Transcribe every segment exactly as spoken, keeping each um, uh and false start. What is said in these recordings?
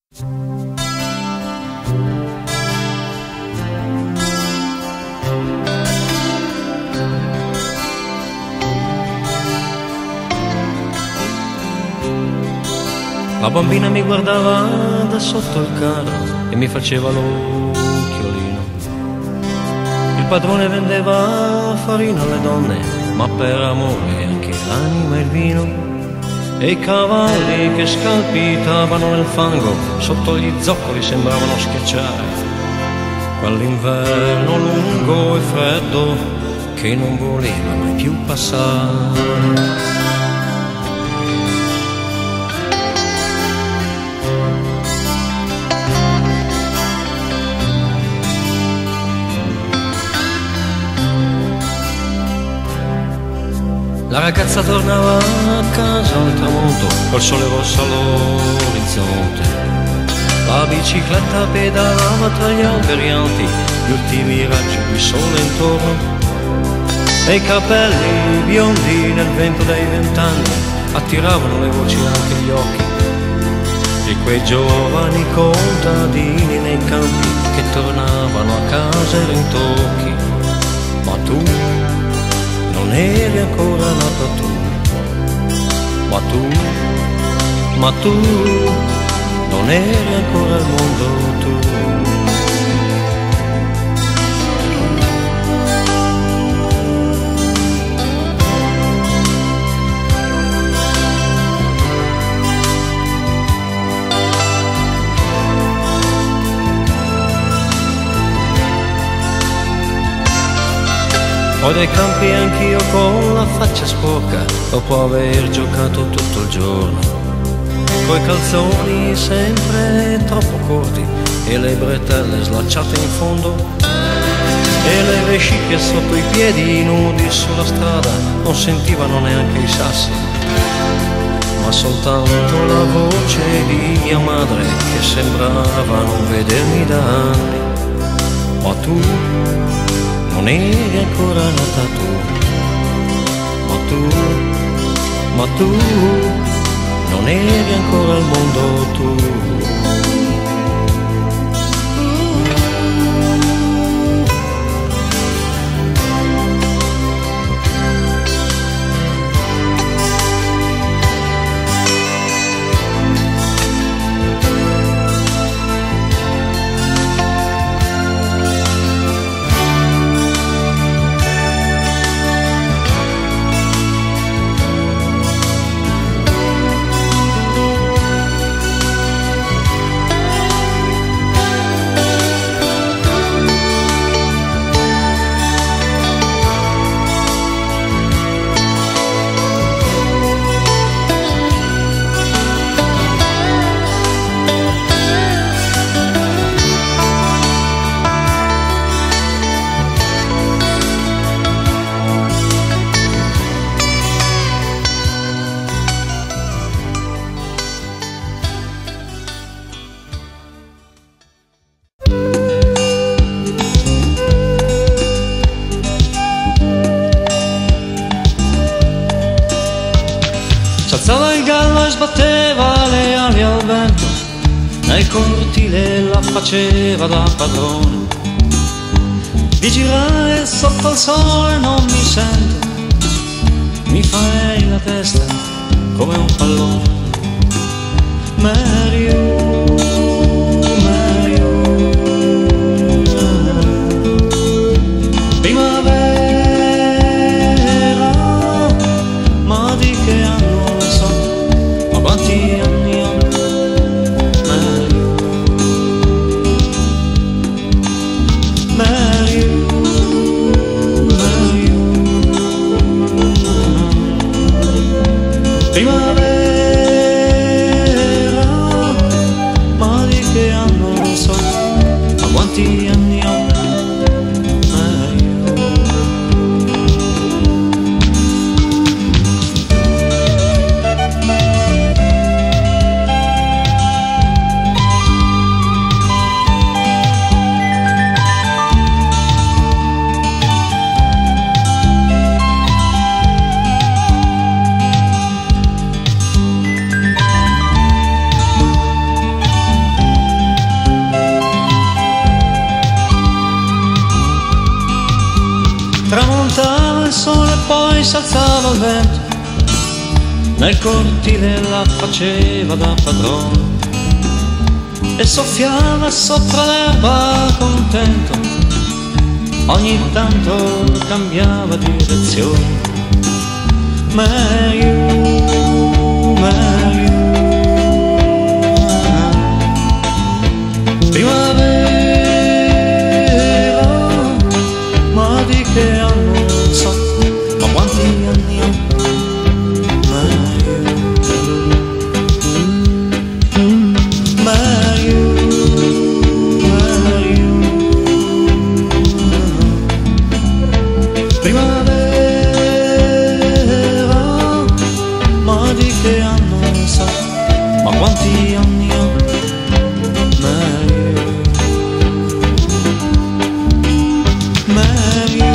La bambina mi guardava da sotto il carro e mi faceva l'occhiolino. Il padrone vendeva farina alle donne, ma per amore anche l'anima e il vino. E i cavalli che scalpitavano nel fango sotto gli zoccoli sembravano schiacciare quell'inverno lungo e freddo che non voleva mai più passare. La ragazza tornava a casa al tramonto, col sole rosso all'orizzonte. La bicicletta pedalava tra gli alberi alti, gli ultimi raggi di sole intorno. E i capelli biondi nel vento dei vent'anni attiravano le voci e anche gli occhi di quei giovani contadini nei campi che tornavano a casa e rintocchi. Ma tu non eri ancora nata tu, ma tu, ma tu, non eri ancora al mondo tu. Ho dei campi anch'io con la faccia sporca, dopo aver giocato tutto il giorno, coi calzoni sempre troppo corti e le bretelle slacciate in fondo, e le vesciche sotto i piedi nudi sulla strada non sentivano neanche i sassi, ma soltanto la voce di mia madre che sembrava non vedermi da anni. Ma tu non eri ancora nata tu, ma tu, ma tu, non eri ancora al mondo tu. S'alzava il gallo e sbatteva le ali al vento, nel cortile la faceva da padrone. Di girare sotto il sole non mi sento, mi farei la testa come un pallone. Mary, Mary, primavera, ma di che anno? Quanti anni ho? Mary, Mary, Mary, primavera, ma di che anno non so, ma quanti anni ho? s'alzava il vento, nel cortile la faceva da padrone e soffiava sopra l'erba contento, ogni tanto cambiava direzione. Meglio, meglio, primavera, ma di che anno non so, ma quanti anni ho. Quanti anni ho? Meglio, meglio,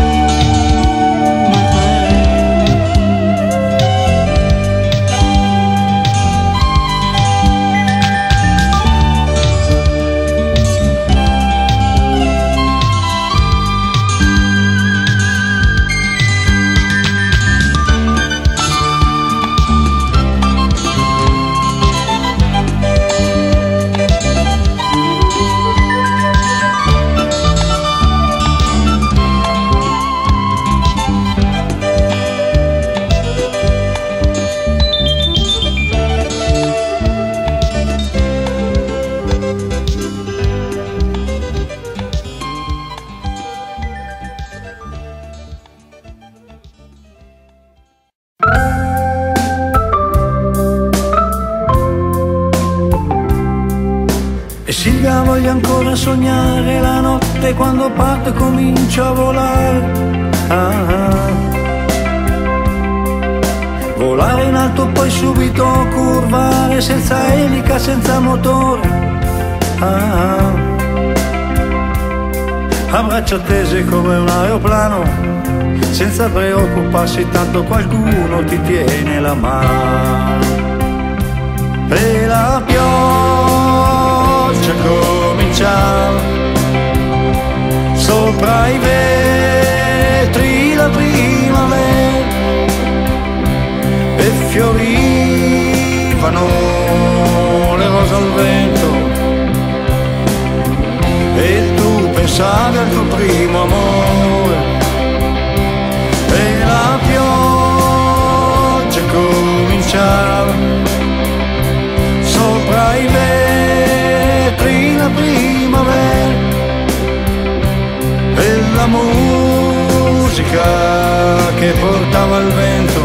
Silvia, voglio ancora sognare la notte quando parte e comincia a volare. Ah, ah. Volare in alto poi subito curvare, senza elica, senza motore. Ah, ah. A braccia tese come un aeroplano, senza preoccuparsi tanto qualcuno ti tiene la mano. E la pioggia cominciava sopra i vetri la primavera e fiorivano le rose al vento e tu pensavi al tuo primo amore. E la pioggia cominciava sopra i vetri la primavera e la musica che portava il vento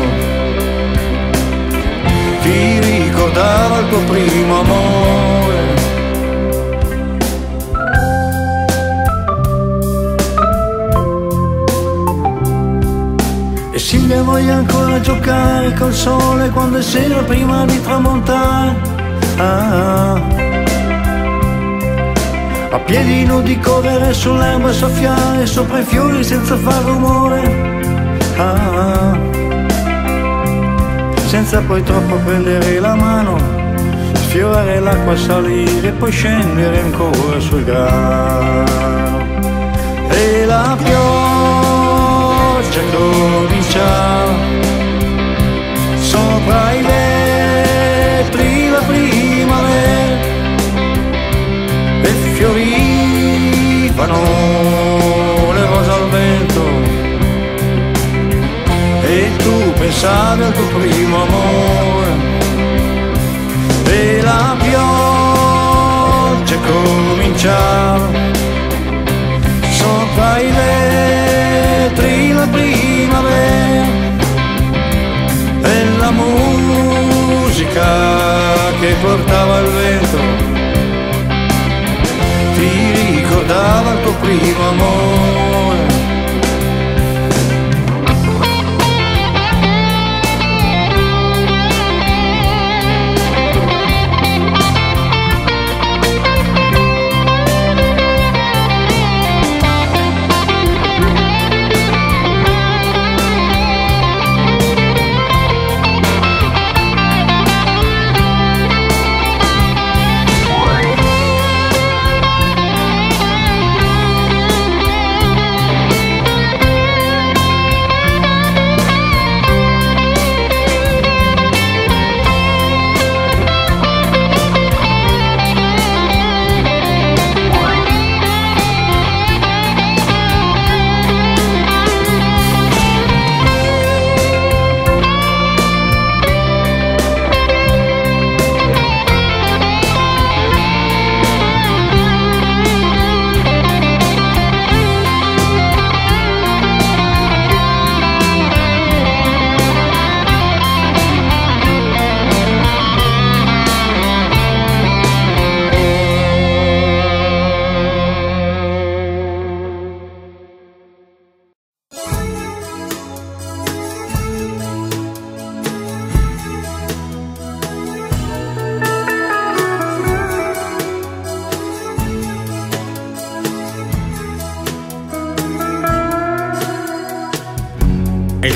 ti ricordava il tuo primo amore. E Silvia, voglio ancora giocare col sole quando è sera prima di tramontare. Ah, a piedi nudi correre sull'erba e soffiare sopra i fiori senza far rumore. Ah, senza poi troppo prendere la mano, sfiorare l'acqua, salire e poi scendere ancora sul grano. E la pioggia cominciava sopra i vetri la primavera e fiorivano le rose al vento e tu pensavi al tuo primo amore. E la pioggia cominciava sopra i vetri la primavera e la musica che portava il vento ti ricordava il tuo primo amore.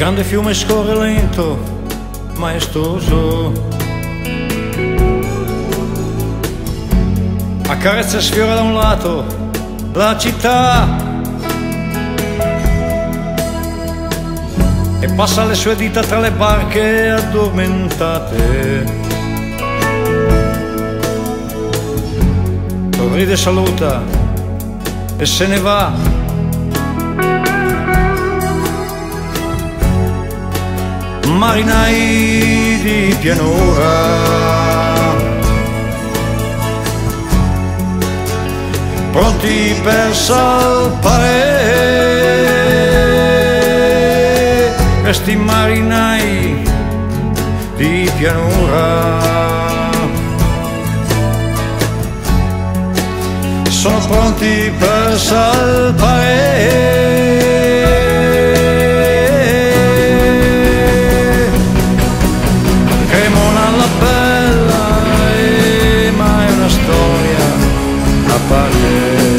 grande fiume scorre lento, maestoso, accarezza e sfiora da un lato la città e passa le sue dita tra le barche addormentate. Sorride, saluta e se ne va. Marinai di pianura, pronti per salpare, questi marinai di pianura sono pronti per salpare. Cremona la bella, eh, ma è una storia a parte.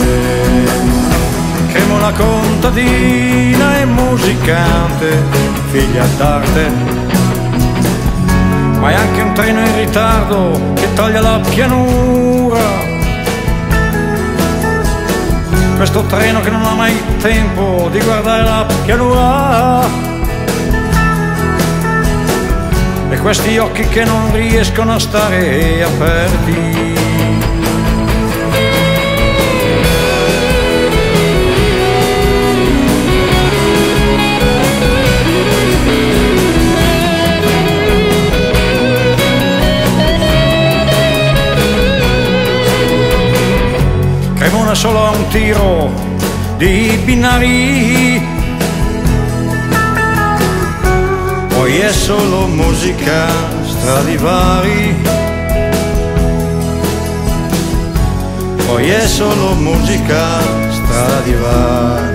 Cremona contadina e musicante, figlia d'arte, ma è anche un treno in ritardo che taglia la pianura. Questo treno che non ha mai tempo di guardare la pianura e questi occhi che non riescono a stare aperti. Cremona solo a un tiro di binari, poi è solo musica Stradivari, poi è solo musica Stradivari.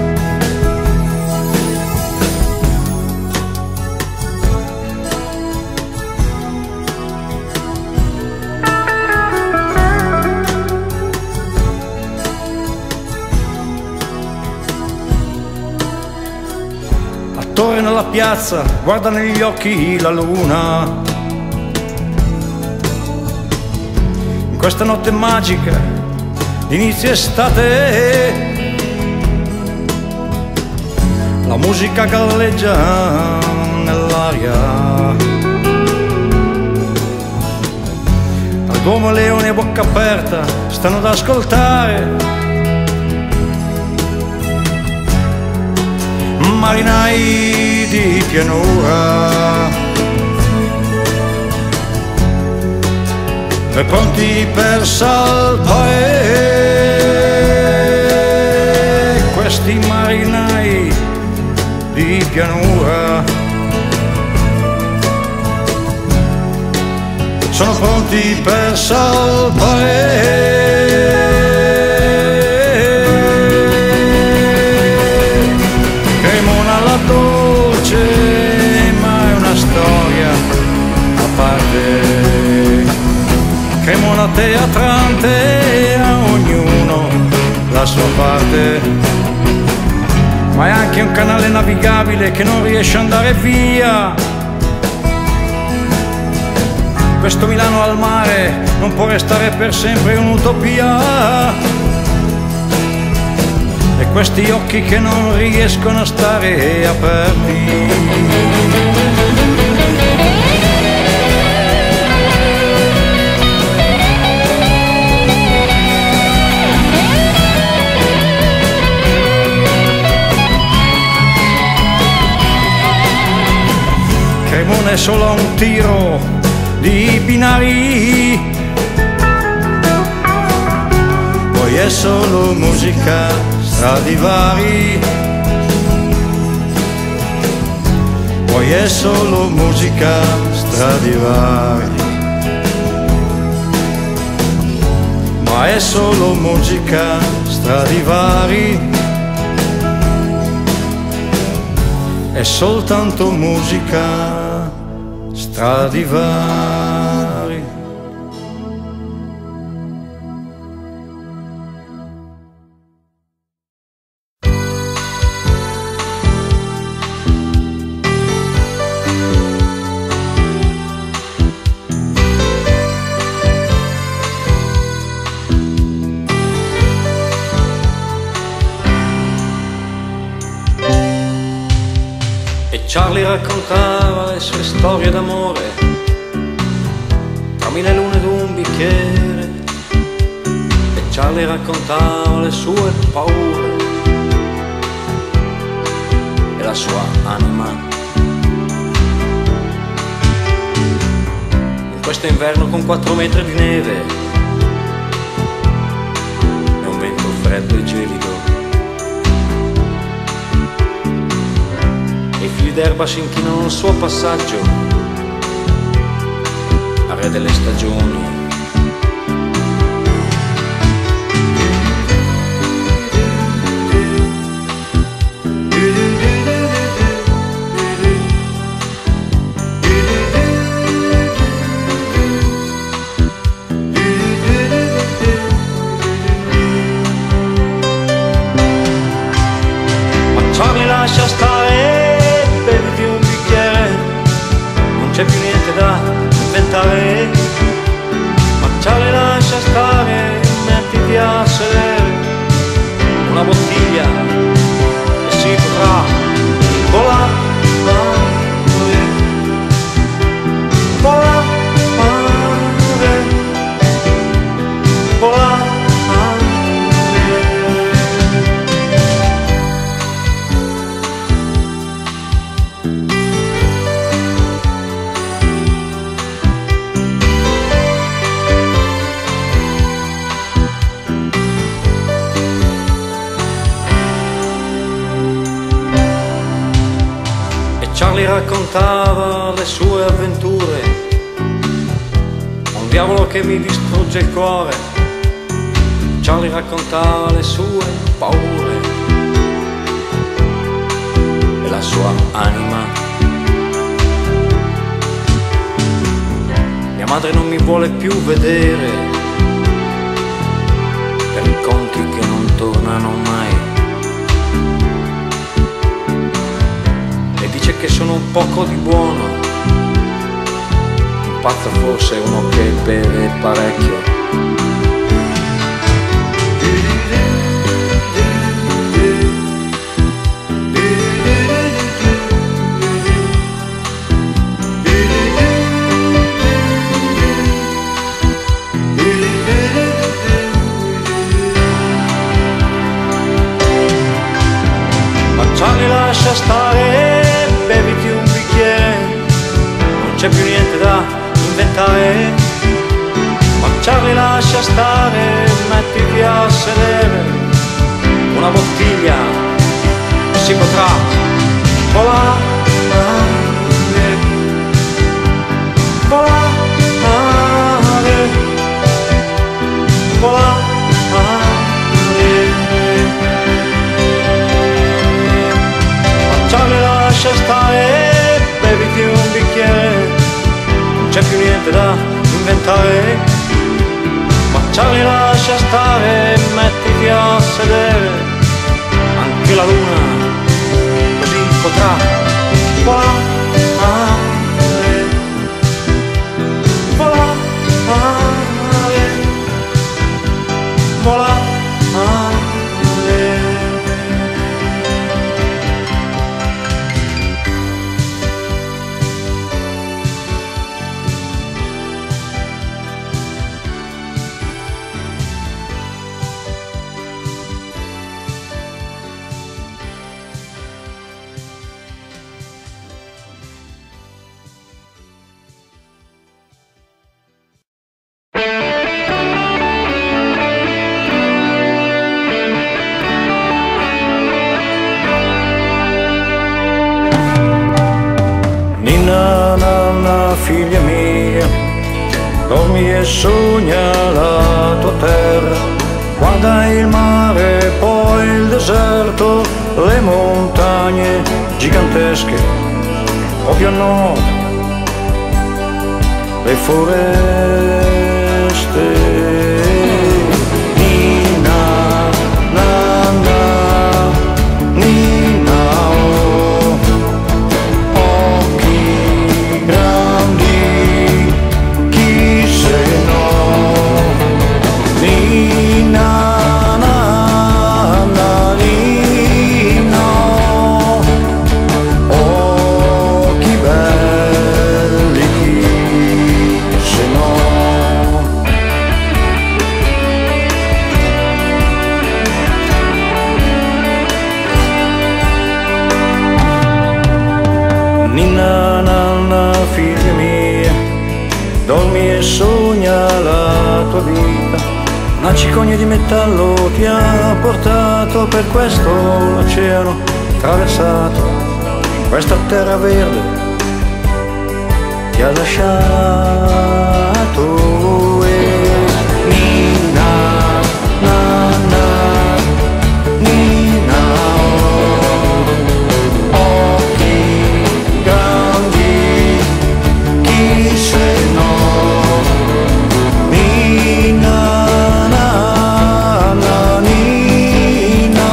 Torre nella piazza, guarda negli occhi la luna. In questa notte magica d'inizio estate, la musica galleggia nell'aria. Al Duomo leoni a bocca aperta stanno ad ascoltare. Marinai di pianura e pronti per salpare, questi marinai di pianura sono pronti per salpare. Dolce, ma è una storia a parte. Cremona teatrante, a ognuno la sua parte, ma è anche un canale navigabile che non riesce ad andare via. Questo Milano al mare non può restare per sempre un'utopia. E questi occhi che non riescono a stare aperti. Cremona è solo a un tiro di binari, poi è solo musica Stradivari, poi è solo musica Stradivari, ma è solo musica Stradivari, è soltanto musica Stradivari. Charlie raccontava le sue storie d'amore tra mille lune d'un bicchiere, e Charlie raccontava le sue paure e la sua anima. In questo inverno con quattro metri di neve e un vento freddo e gelido, i fili d'erba si inchinano al suo passaggio, al re delle stagioni. Ma Charlie lascia stare, beviti un bicchiere, non c'è più niente da inventare. Ma Charlie lascia stare, mettiti a sedere, una bottiglia e si potrà volare, volare, volare. Charlie raccontava le sue avventure, un diavolo che mi distrugge il cuore. Charlie raccontava le sue paure e la sua anima. Mia madre non mi vuole più vedere per conti che non tornano mai. Dice che sono un poco di buono, un pazzo forse, uno che beve parecchio. Ma Charlie lascia stare, beviti un bicchiere, non c'è più niente da inventare. Ma Charlie lascia stare, mettiti a sedere, una bottiglia e si potrà volare, volare, volare. Charlie lascia stare, beviti un bicchiere, non c'è più niente da inventare. Ma Charlie lascia stare, mettiti a sedere, anche la luna così potrà volare, volare, volare. Figlia mia, dormi e sogna la tua terra, guarda il mare, poi il deserto, le montagne gigantesche, o più a nord, le foreste. Oh una cicogna di metallo ti ha portato, per questo l'oceano attraversato, questa terra verde ti ha lasciato. E Nina, na, na, Nina, oh, occhi grandi, chi se no, Nina, na, na, Nina,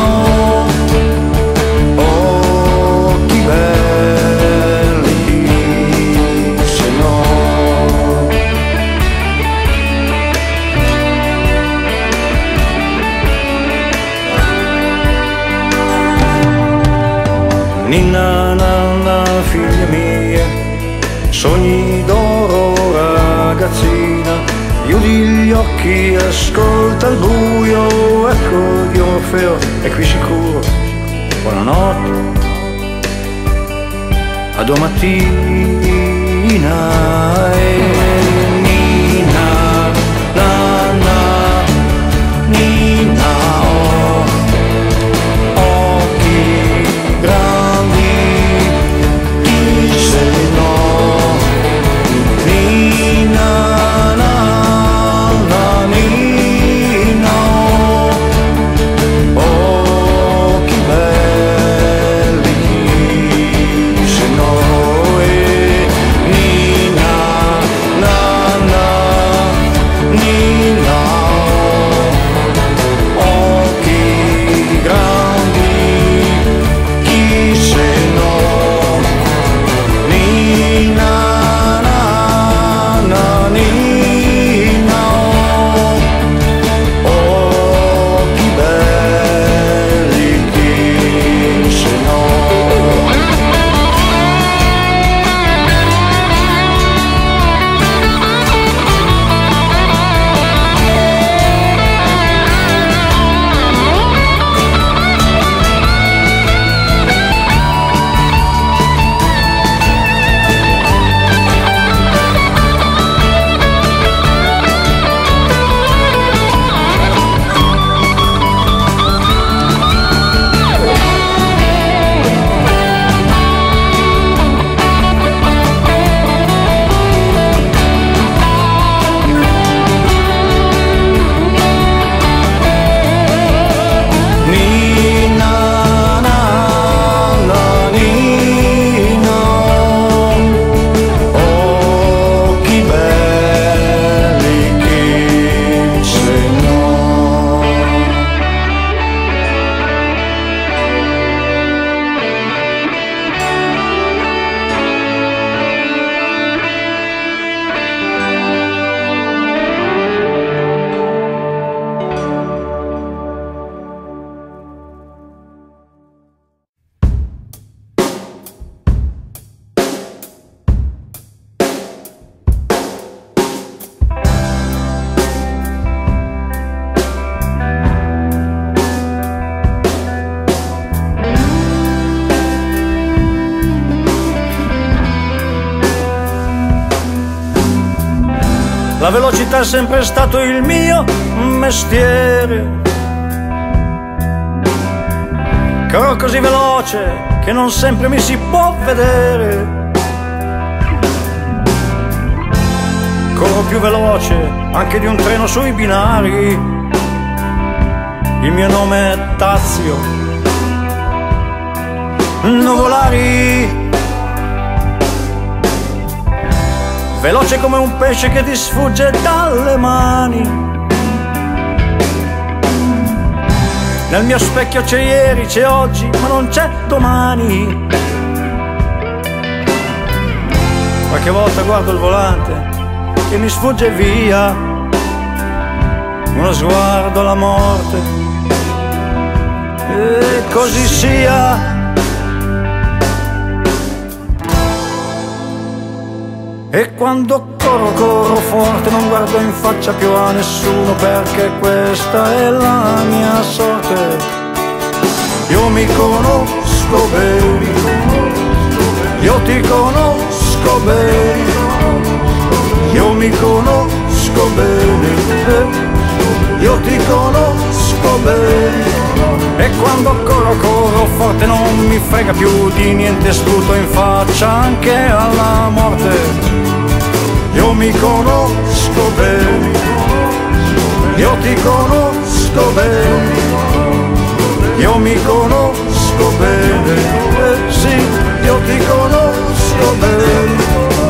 occhi belli, chi se no. Ninna, nanna, figlia mia, sogni d'oro ragazzina, chiudi gli occhi, ascolta il buio, ecco di Orfeo, è qui sicuro. Buonanotte, a domattina. E Nina, nanna, Nina, oh, occhi grandi, chi se no, Nina, nanna, Nina, occhi belli, chi se no. E Nina, nanna, Nina, occhi grandi, chi se no, Nina, nanna, Nina, occhi belli, chi se no. Nina, nanna, Nina, occhi belli, chi se no. La velocità è sempre stato il mio mestiere. Corro così veloce che non sempre mi si può vedere. Corro più veloce anche di un treno sui binari. Il mio nome è Tazio Nuvolari. Veloce come un pesce che ti sfugge dalle mani. Nel mio specchio c'è ieri, c'è oggi, ma non c'è domani. Qualche volta guardo il volante che mi sfugge via, uno sguardo alla morte, e così sia. E quando corro, corro forte, non guardo in faccia più a nessuno, perché questa è la mia sorte. Io mi conosco bene, io ti conosco bene, io mi conosco bene, io ti conosco bene. E quando corro, corro forte, non mi frega più di niente, sputo in faccia anche alla morte. Io mi conosco bene, io ti conosco bene, io mi conosco bene, eh sì, io ti conosco bene.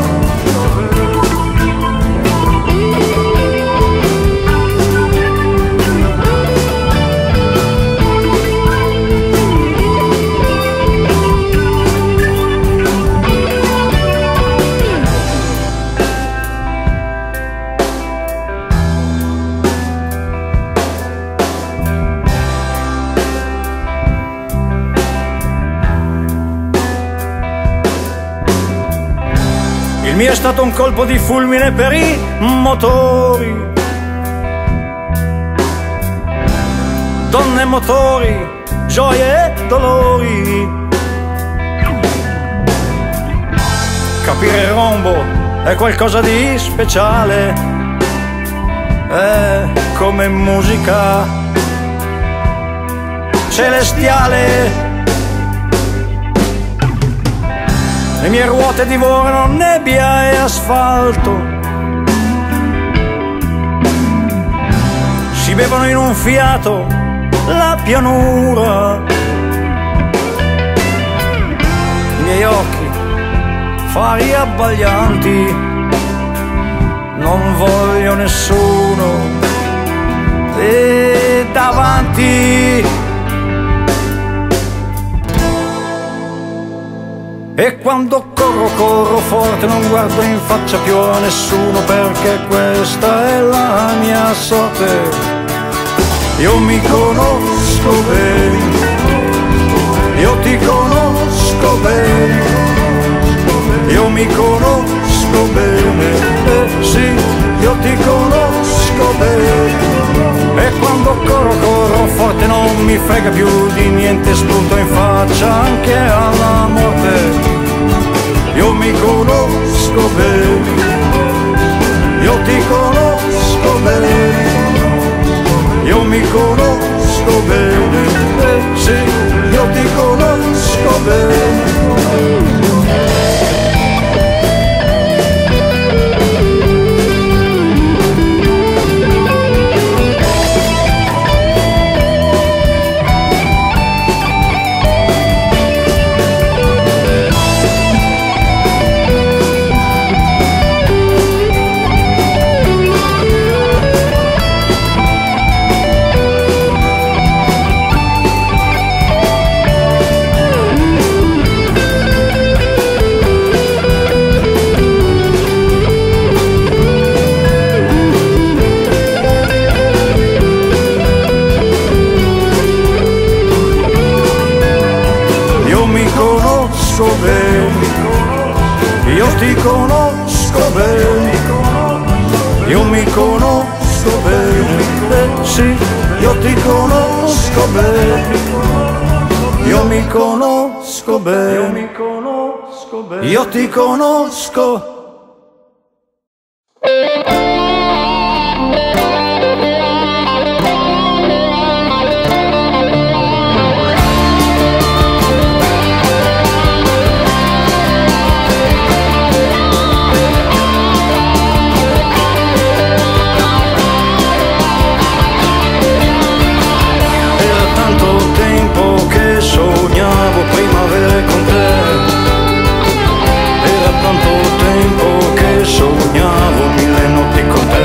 Il mio è stato un colpo di fulmine per i motori, donne e motori, gioie e dolori. Capire il rombo è qualcosa di speciale, è come musica celestiale. Le mie ruote divorano nebbia e asfalto, si bevono in un fiato la pianura. I miei occhi, fari abbaglianti, non voglio nessuno e davanti. E quando corro, corro forte, non guardo in faccia più a nessuno, perché questa è la mia sorte. Io mi conosco bene, io ti conosco bene, io mi conosco bene, eh sì, io ti conosco bene. E quando corro, corro forte, non mi frega più di niente, spunto in faccia anche alla morte. Io mi conosco bene, io ti conosco bene, io mi conosco bene, eh sì, io ti conosco bene. Io ti conosco bene, io mi conosco bene, eh sì, io ti conosco bene, io mi conosco bene, io ti conosco. Primavere con te, era tanto tempo che sognavo mille notti con te.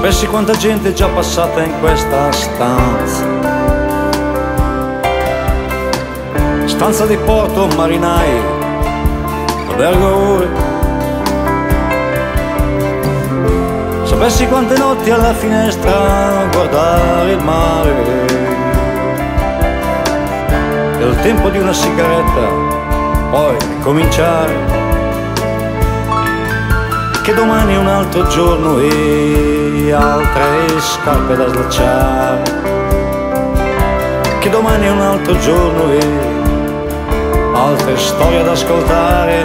Sapessi quanta gente è già passata in questa stanza, stanza di porto, marinai, albergo ore. Sapessi quante notti alla finestra guardare il mare, e il tempo di una sigaretta, poi cominciare. Che domani è un altro giorno e altre scarpe da slacciare. Che domani è un altro giorno e altre storie da ascoltare.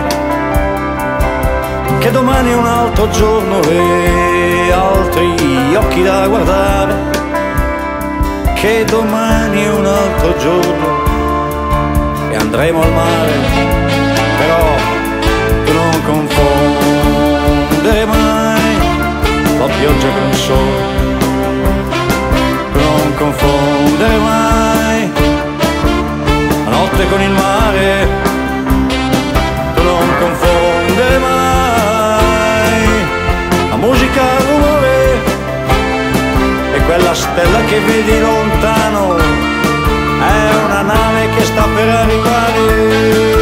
Che domani è un altro giorno e altri occhi da guardare. Che domani è un altro giorno e andremo al mare. Però tu non confondere mai la pioggia con il sole. Tu non confondere mai la notte con il mare. Tu non confondere mai la musica, il rumore e quella stella che vedi lontano. È una nave che sta per arrivare.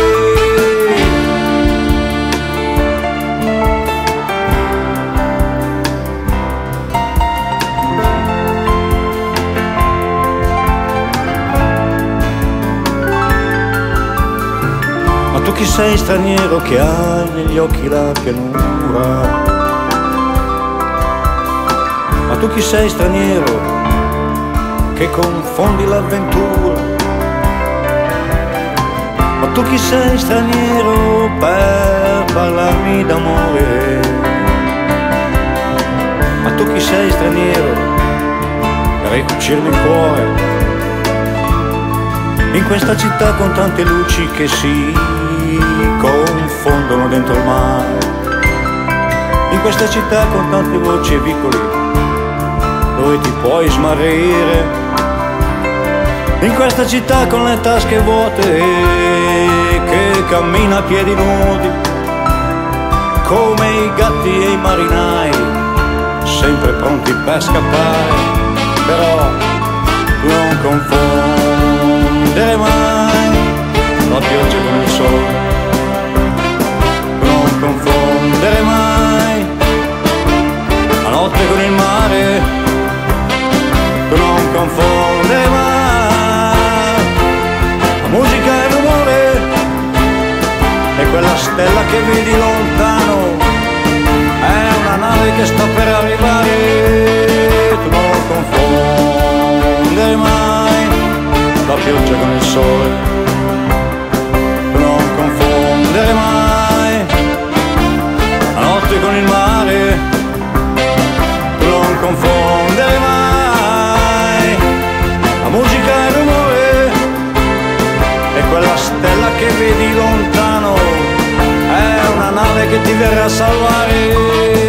Ma tu chi sei, straniero, che hai negli occhi la pianura? Ma tu chi sei, straniero, che confondi l'avventura? Ma tu chi sei, straniero, per parlarmi d'amore? Ma tu chi sei, straniero, per ricucirmi il cuore? In questa città con tante luci che si confondono dentro il mare. In questa città con tante voci e vicoli dove ti puoi smarrire. In questa città con le tasche vuote che cammina a piedi nudi, come i gatti e i marinai sempre pronti per scappare. Però tu non confondere mai la pioggia con il sole. Tu non confondere mai la notte con il mare. Tu non confondere mai la musica e il rumore e quella stella che vedi lontano. È una nave che sta per arrivare. Tu non confondere mai la pioggia con il sole. Tu non confondere mai la notte con il mare. Tu non confondere mai la musica e il rumore e quella stella che vedi lontano. È una nave che ti verrà a salvare.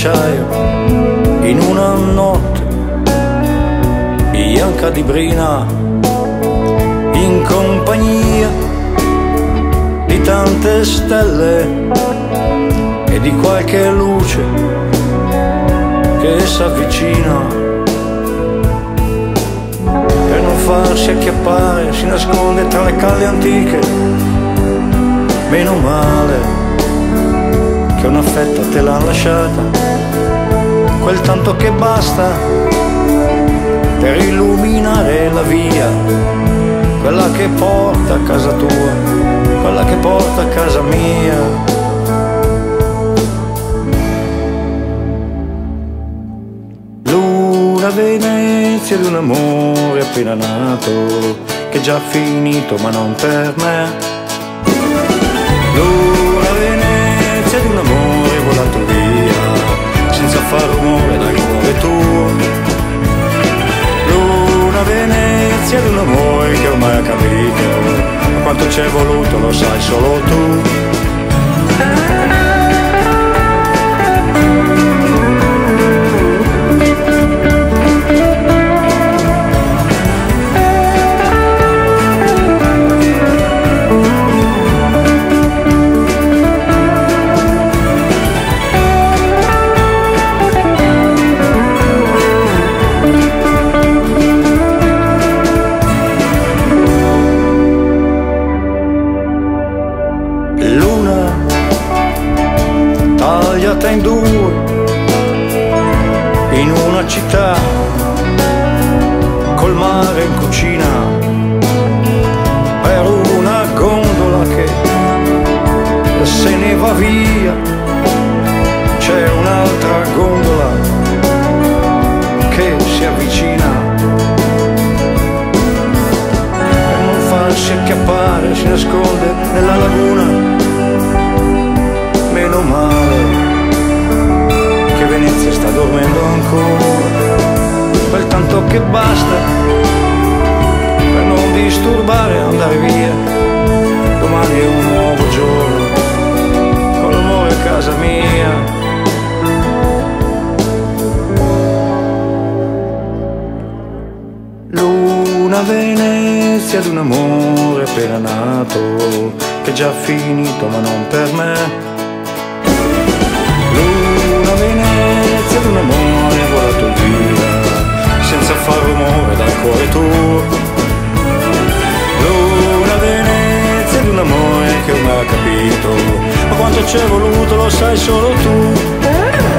d'acciaio in una notte bianca di brina, in compagnia di tante stelle e di qualche luce che s'avvicina. Per non farsi acchiappare si nasconde tra le calle antiche. Meno male che una fetta te l'ha lasciata, quel tanto che basta per illuminare la via, quella che porta a casa tua, quella che porta a casa mia. Luna Venezia di un amore appena nato, che è già finito ma non per me. Luna Venezia di un amore volato via, senza far rumore dal cuore tuo. Luna Venezia di un amore che ormai ha capito, ma quanto ci è voluto lo sai solo tu. Tagliata in due in una città col mare in cucina, per una gondola che se ne va via, c'è un'altra gondola che si avvicina. Per non farsi acchiappare si nasconde nella laguna. Meno male che Venezia sta dormendo ancora, quel tanto che basta per non disturbare e andare via. Domani è un nuovo giorno, con l'amore a casa mia. Luna Venezia di un amore appena nato, che è già finito ma non per me. Luna Venezia di un amore volato via, senza far rumore dal cuore tuo. Luna Venezia di un amore che ormai ha capito, ma quanto ci è voluto lo sai solo tu.